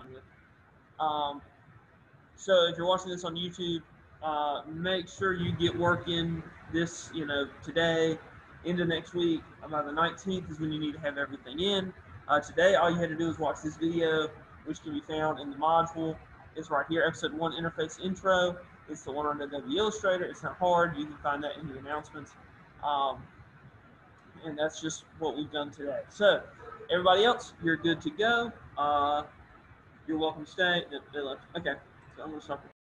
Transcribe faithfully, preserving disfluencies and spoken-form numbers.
with. Um, so if you're watching this on YouTube, uh, make sure you get working this, you know, today into next week. About the nineteenth is when you need to have everything in. Uh, today, all you had to do is watch this video, which can be found in the module. It's right here, episode one interface intro. It's the one on Adobe Illustrator. It's not hard. You can find that in the announcements. Um, and that's just what we've done today. So, everybody else, you're good to go. Uh, you're welcome to stay. Okay, so I'm going to stop